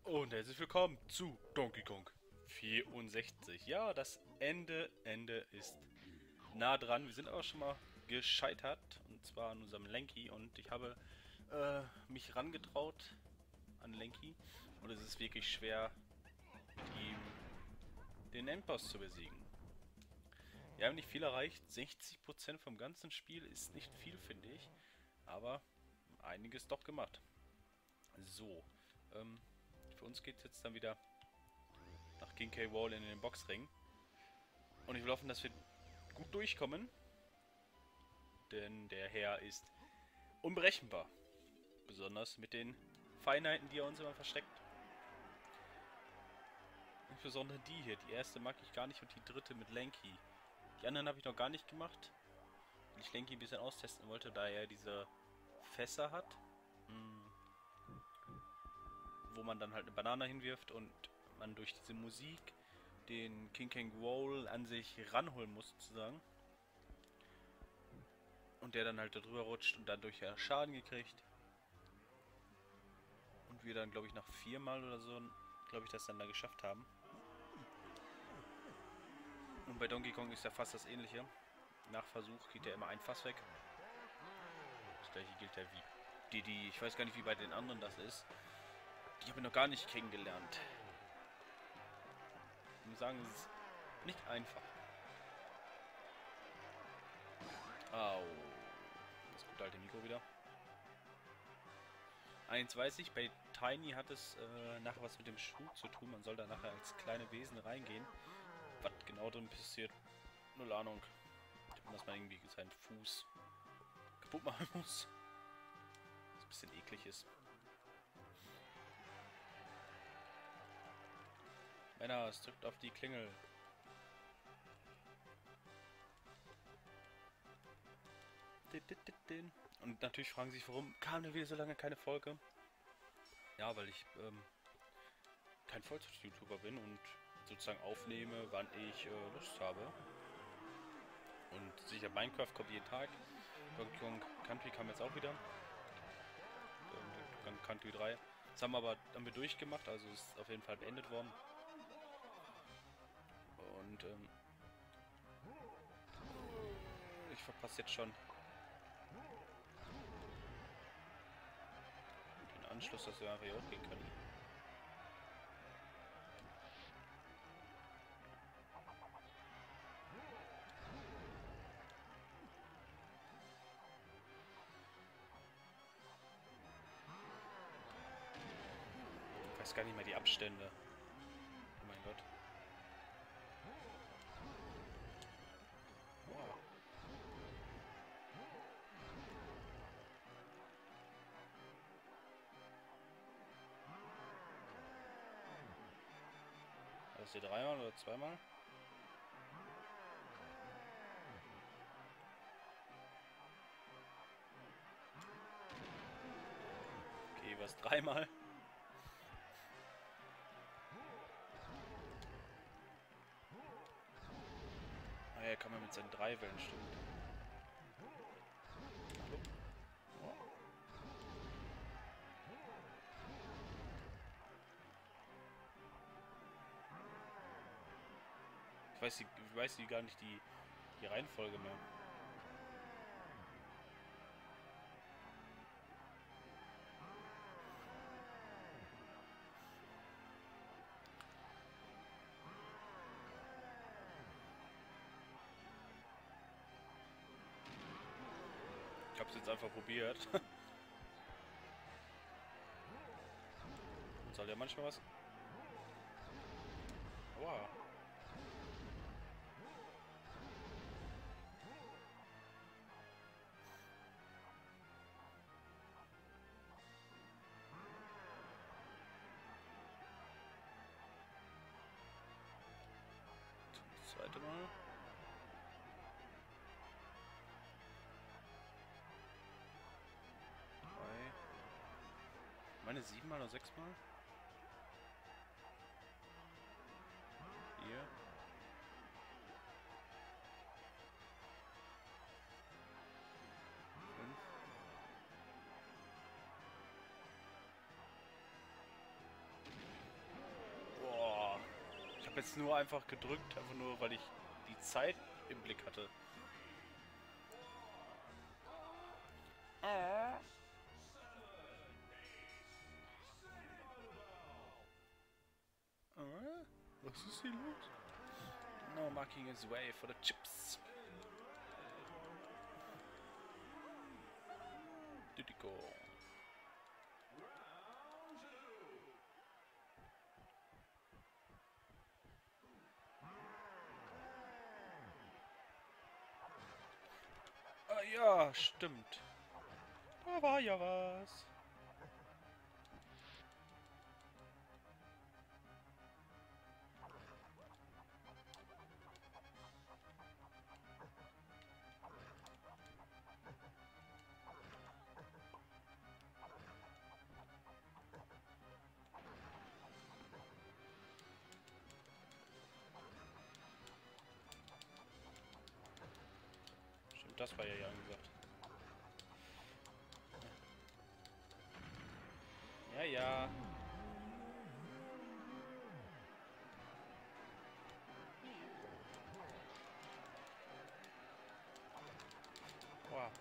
Und herzlich willkommen zu Donkey Kong 64. Ja, das Ende ist nah dran. Wir sind aber schon mal gescheitert. Und zwar an unserem Lenky. Und ich habe mich rangetraut an Lenky. Und es ist wirklich schwer, mit ihm den Endboss zu besiegen. Wir haben nicht viel erreicht. 60% vom ganzen Spiel ist nicht viel, finde ich. Aber einiges doch gemacht. So, für uns geht es jetzt dann wieder nach King K. Rool in den Boxring. Und ich will hoffen, dass wir gut durchkommen. Denn der Herr ist unberechenbar. Besonders mit den Feinheiten, die er uns immer versteckt. Insbesondere die hier. Die erste mag ich gar nicht und die dritte mit Lenky. Die anderen habe ich noch gar nicht gemacht. Weil ich Lenky ein bisschen austesten wollte, da er diese Fässer hat. Wo man dann halt eine Banane hinwirft und man durch diese Musik den King K. Rool an sich ranholen muss, sozusagen. Und der dann halt da drüber rutscht und dadurch ja Schaden gekriegt. Und wir dann, glaube ich, nach 4-mal oder so, glaube ich, das dann da geschafft haben. Und bei Donkey Kong ist ja fast das Ähnliche. Nach Versuch geht ja immer ein Fass weg. Das gleiche gilt ja wie Didi. Ich weiß gar nicht, wie bei den anderen das ist. Die habe ich noch gar nicht kennengelernt. Ich muss sagen, es ist nicht einfach. Au. Das gute alte Mikro wieder. Eins weiß ich, bei Tiny hat es nachher was mit dem Schuh zu tun. Man soll da nachher als kleine Wesen reingehen. Was genau drin passiert, null Ahnung. Dass man irgendwie seinen Fuß kaputt machen muss. Was ein bisschen eklig ist. Männer, es drückt auf die Klingel. Und natürlich fragen sich, warum kam denn wieder so lange keine Folge? Ja, weil ich kein Vollzeit-YouTuber bin und sozusagen aufnehme, wann ich Lust habe. Und sicher, Minecraft kommt jeden Tag. Donkey Kong Country kam jetzt auch wieder. Donkey Kong Country 3. Das haben wir durchgemacht, also ist auf jeden Fall beendet worden. Und ich verpasse jetzt schon den Anschluss, dass wir einfach hier hochgehen können. Ich weiß gar nicht mehr die Abstände. Oh mein Gott. Wow. War das hier 3-mal oder 2-mal? Okay, was 3-mal? Ah ja, kann man mit seinen 3 Wellen, stimmt. Hallo? Wow. Ich weiß die gar nicht die Reihenfolge mehr. Ich hab's jetzt einfach probiert. Soll der manchmal was? Wow. Das zweite Mal. Drei. Meine 7-mal oder 6-mal? 4. habe jetzt nur einfach gedrückt, einfach nur, weil ich die Zeit im Blick hatte. Was ist hier los? No marking his way for the chips. Did it go? Ah ja, stimmt. Da war ja was. Stimmt, das war ja angesagt. Ja, ja. Wow.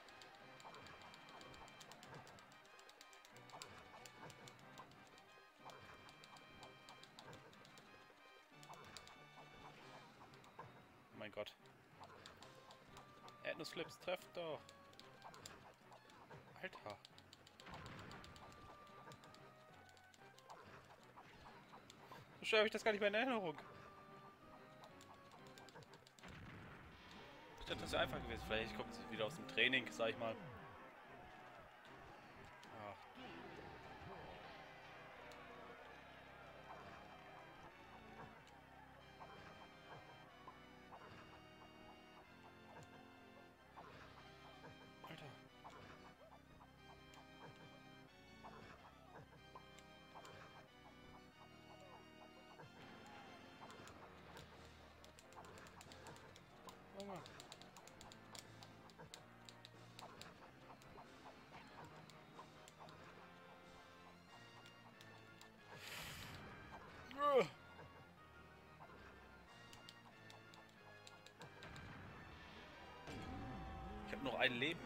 Oh mein Gott. Erdnussflips, trefft doch. Alter. So schwer habe ich das gar nicht mehr in Erinnerung. Ich dachte, das wäre einfach gewesen. Vielleicht kommt es wieder aus dem Training, sag ich mal. Ach. Alter. Junge. Ich habe noch ein Leben.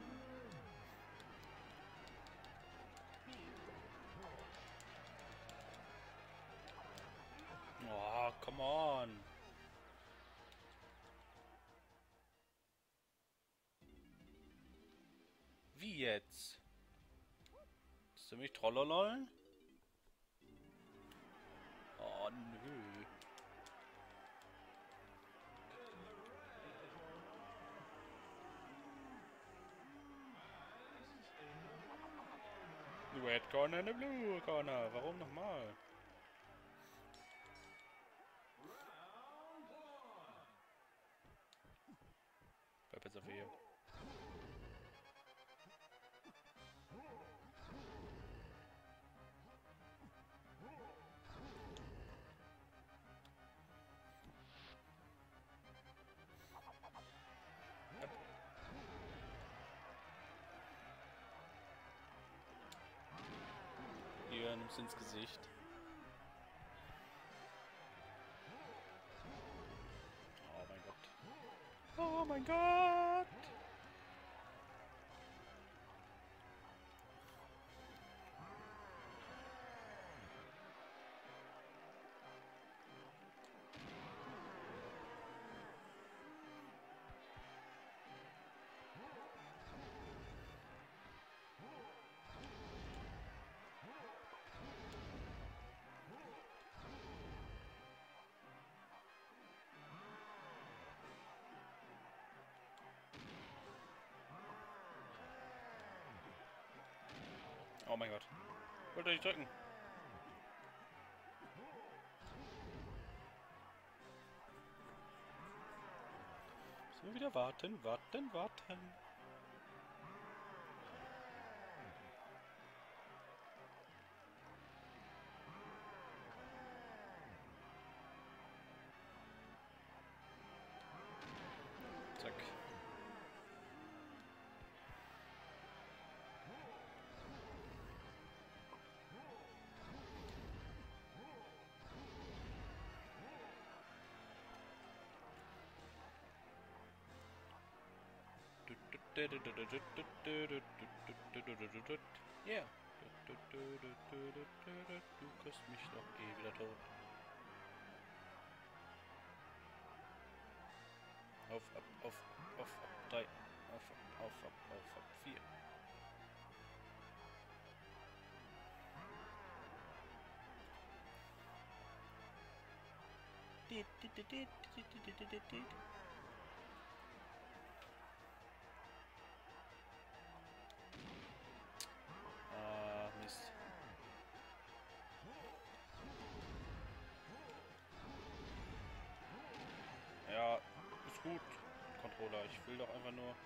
Oh, come on. Wie jetzt? Willst du mich trollolollen? Oh, nö. Red Corner, eine Blue Corner. Warum nochmal? Weapons of Fear. Hier, nimmst du ins Gesicht. Oh mein Gott. Oh mein Gott! Oh mein Gott. Wollt ihr nicht drücken? Müssen wir wieder warten, warten, warten. Zack. Yeah. Du kriegst mich doch eh wieder tot. Auf, ab, auf, ab, 3. Auf, ab, 4. Ah, Mist. Ja, ist gut, Controller. Ich will doch einfach nur...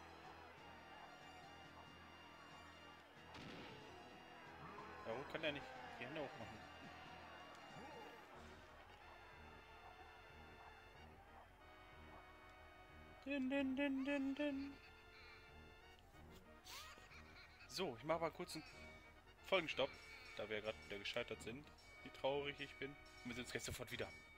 Warum kann der nicht die Hände hochmachen? Din. So, ich mache mal kurz einen Folgenstopp, da wir gerade wieder gescheitert sind. Wie traurig ich bin. Und wir sehen uns gleich sofort wieder.